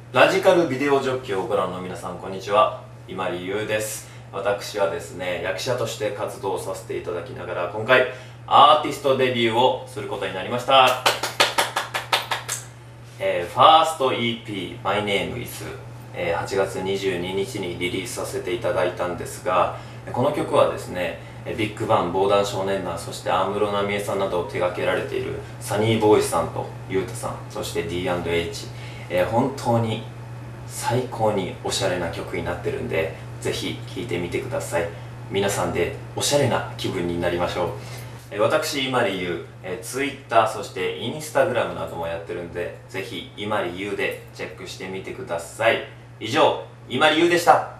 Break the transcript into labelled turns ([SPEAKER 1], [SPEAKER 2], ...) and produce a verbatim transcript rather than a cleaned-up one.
[SPEAKER 1] ラジカルビデオジョッキをご覧の皆さん、こんにちは。今里優です。私はですね、役者として活動させていただきながら、今回アーティストデビューをすることになりました。えー、ファースト イーピー「マイネームイズ」えー、はちがつにじゅうににちにリリースさせていただいたんですが、この曲はですね、ビッグバン、防弾少年団、そして安室奈美恵さんなどを手掛けられているサニーボーイスさんとゆうたさん、そして ディーアンドエイチ、えー、本当に最高におしゃれな曲になってるんで、ぜひ聴いてみてください。皆さんでおしゃれな気分になりましょう。えー、私今里優、えー、Twitter そしてインスタグラムなどもやってるんで、ぜひ今里優でチェックしてみてください。以上、今里優でした。